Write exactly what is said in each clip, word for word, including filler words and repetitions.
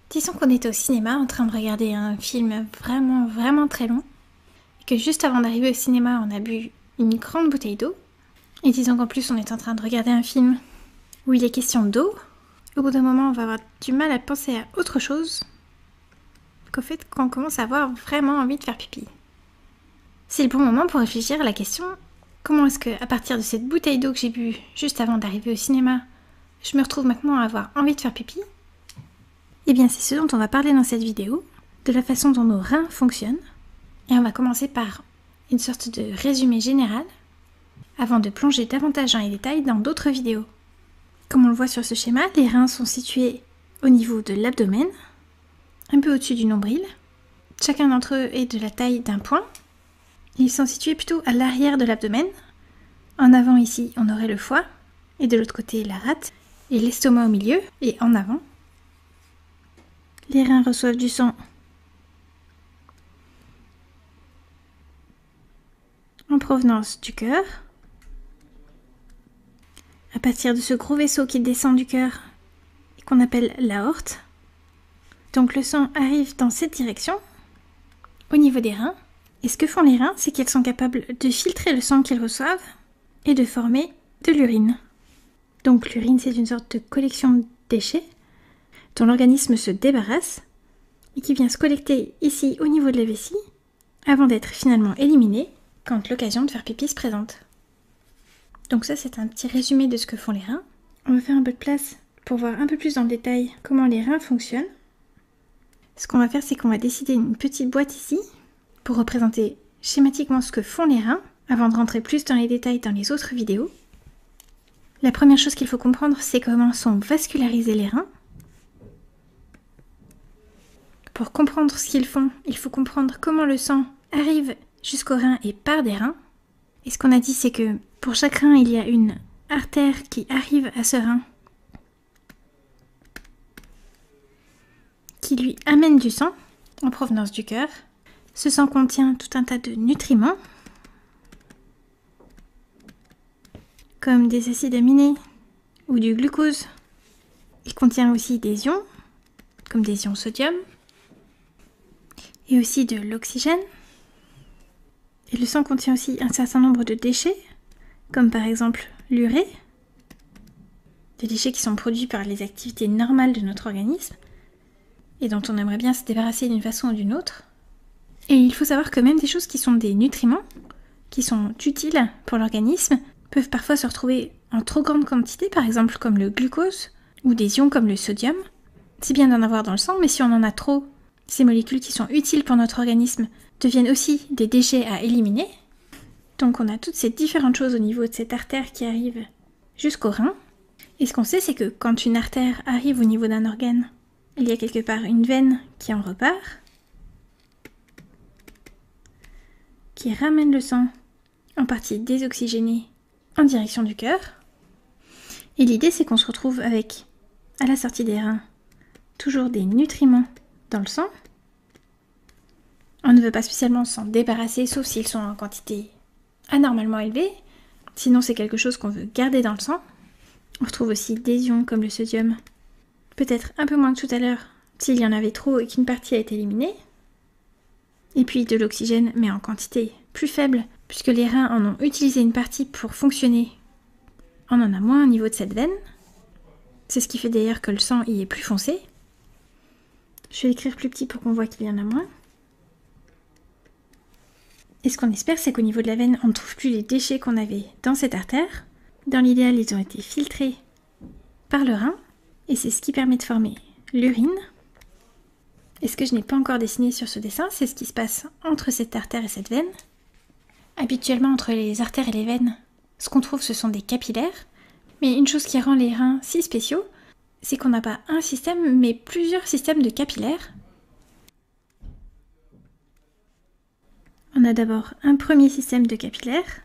Disons qu'on était au cinéma en train de regarder un film vraiment vraiment très long et que juste avant d'arriver au cinéma on a bu une grande bouteille d'eau et disons qu'en plus on est en train de regarder un film où il est question d'eau. Au bout d'un moment on va avoir du mal à penser à autre chose qu'au fait qu'on commence à avoir vraiment envie de faire pipi. C'est le bon moment pour réfléchir à la question: comment est-ce que, à partir de cette bouteille d'eau que j'ai bu juste avant d'arriver au cinéma, je me retrouve maintenant à avoir envie de faire pipi? Eh bien, c'est ce dont on va parler dans cette vidéo, de la façon dont nos reins fonctionnent. Et on va commencer par une sorte de résumé général, avant de plonger davantage dans les détails dans d'autres vidéos. Comme on le voit sur ce schéma, les reins sont situés au niveau de l'abdomen, un peu au-dessus du nombril. Chacun d'entre eux est de la taille d'un point. Ils sont situés plutôt à l'arrière de l'abdomen. En avant ici, on aurait le foie, et de l'autre côté la rate, et l'estomac au milieu, et en avant. Les reins reçoivent du sang en provenance du cœur. À partir de ce gros vaisseau qui descend du cœur et qu'on appelle l'aorte. Donc le sang arrive dans cette direction, au niveau des reins. Et ce que font les reins, c'est qu'ils sont capables de filtrer le sang qu'ils reçoivent et de former de l'urine. Donc l'urine, c'est une sorte de collection de déchets dont l'organisme se débarrasse et qui vient se collecter ici au niveau de la vessie avant d'être finalement éliminé quand l'occasion de faire pipi se présente. Donc ça, c'est un petit résumé de ce que font les reins. On va faire un peu de place pour voir un peu plus dans le détail comment les reins fonctionnent. Ce qu'on va faire, c'est qu'on va décider une petite boîte ici pour représenter schématiquement ce que font les reins avant de rentrer plus dans les détails dans les autres vidéos. La première chose qu'il faut comprendre, c'est comment sont vascularisés les reins. Pour comprendre ce qu'ils font, il faut comprendre comment le sang arrive jusqu'aux reins et part des reins. Et ce qu'on a dit, c'est que pour chaque rein, il y a une artère qui arrive à ce rein, qui lui amène du sang en provenance du cœur. Ce sang contient tout un tas de nutriments, comme des acides aminés ou du glucose. Il contient aussi des ions, comme des ions sodium, et aussi de l'oxygène. Et le sang contient aussi un certain nombre de déchets, comme par exemple l'urée, des déchets qui sont produits par les activités normales de notre organisme, et dont on aimerait bien se débarrasser d'une façon ou d'une autre. Et il faut savoir que même des choses qui sont des nutriments, qui sont utiles pour l'organisme, peuvent parfois se retrouver en trop grande quantité, par exemple comme le glucose, ou des ions comme le sodium. C'est bien d'en avoir dans le sang, mais si on en a trop, ces molécules qui sont utiles pour notre organisme deviennent aussi des déchets à éliminer. Donc on a toutes ces différentes choses au niveau de cette artère qui arrive jusqu'au rein. Et ce qu'on sait, c'est que quand une artère arrive au niveau d'un organe, il y a quelque part une veine qui en repart, qui ramène le sang en partie désoxygéné en direction du cœur. Et l'idée, c'est qu'on se retrouve avec, à la sortie des reins, toujours des nutriments dans le sang. On ne veut pas spécialement s'en débarrasser, sauf s'ils sont en quantité anormalement élevée. Sinon, c'est quelque chose qu'on veut garder dans le sang. On retrouve aussi des ions comme le sodium, peut-être un peu moins que tout à l'heure, s'il y en avait trop et qu'une partie a été éliminée. Et puis de l'oxygène, mais en quantité plus faible, puisque les reins en ont utilisé une partie pour fonctionner. On en a moins au niveau de cette veine. C'est ce qui fait d'ailleurs que le sang y est plus foncé. Je vais l'écrire plus petit pour qu'on voit qu'il y en a moins. Et ce qu'on espère, c'est qu'au niveau de la veine, on ne trouve plus les déchets qu'on avait dans cette artère. Dans l'idéal, ils ont été filtrés par le rein, et c'est ce qui permet de former l'urine. Et ce que je n'ai pas encore dessiné sur ce dessin, c'est ce qui se passe entre cette artère et cette veine. Habituellement, entre les artères et les veines, ce qu'on trouve, ce sont des capillaires. Mais une chose qui rend les reins si spéciaux, c'est qu'on n'a pas un système, mais plusieurs systèmes de capillaires. On a d'abord un premier système de capillaires.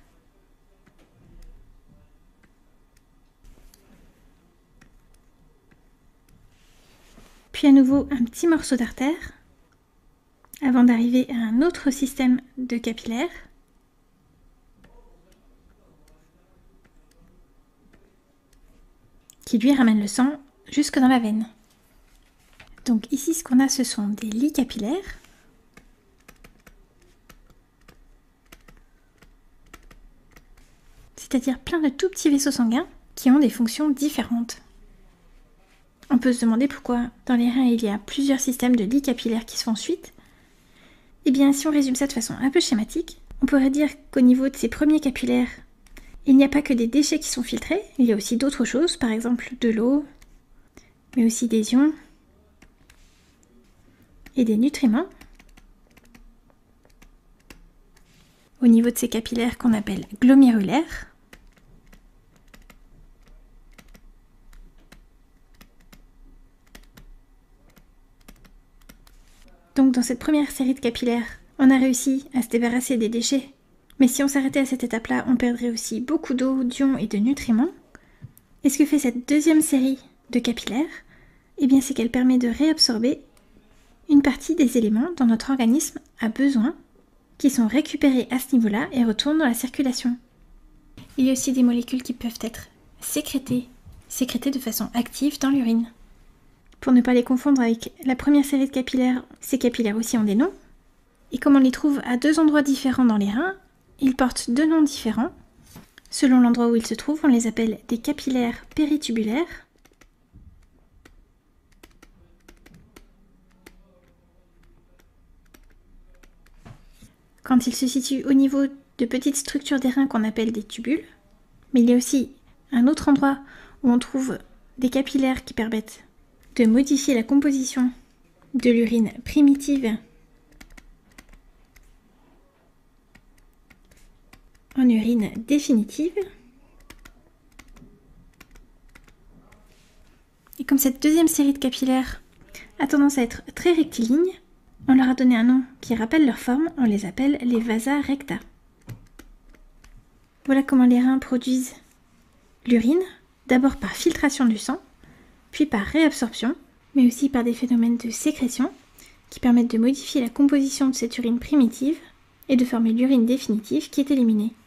Puis à nouveau un petit morceau d'artère, avant d'arriver à un autre système de capillaires. Qui lui ramène le sang jusque dans la veine. Donc ici, ce qu'on a, ce sont des lits capillaires. C'est-à-dire plein de tout petits vaisseaux sanguins qui ont des fonctions différentes. On peut se demander pourquoi dans les reins il y a plusieurs systèmes de lits capillaires qui se font suite. Eh bien, si on résume ça de façon un peu schématique, on pourrait dire qu'au niveau de ces premiers capillaires, il n'y a pas que des déchets qui sont filtrés, il y a aussi d'autres choses, par exemple de l'eau, mais aussi des ions et des nutriments. Au niveau de ces capillaires qu'on appelle glomérulaires, donc dans cette première série de capillaires, on a réussi à se débarrasser des déchets. Mais si on s'arrêtait à cette étape-là, on perdrait aussi beaucoup d'eau, d'ions et de nutriments. Et ce que fait cette deuxième série de capillaires, eh bien c'est qu'elle permet de réabsorber une partie des éléments dont notre organisme a besoin, qui sont récupérés à ce niveau-là et retournent dans la circulation. Il y a aussi des molécules qui peuvent être sécrétées, sécrétées de façon active dans l'urine. Pour ne pas les confondre avec la première série de capillaires, ces capillaires aussi ont des noms. Et comme on les trouve à deux endroits différents dans les reins, ils portent deux noms différents. Selon l'endroit où ils se trouvent, on les appelle des capillaires péritubulaires. Quand ils se situent au niveau de petites structures des reins qu'on appelle des tubules. Mais il y a aussi un autre endroit où on trouve des capillaires qui permettent de modifier la composition de l'urine primitive en urine définitive. Et comme cette deuxième série de capillaires a tendance à être très rectiligne, on leur a donné un nom qui rappelle leur forme, on les appelle les vasa recta. Voilà comment les reins produisent l'urine, d'abord par filtration du sang, puis par réabsorption, mais aussi par des phénomènes de sécrétion qui permettent de modifier la composition de cette urine primitive et de former l'urine définitive qui est éliminée.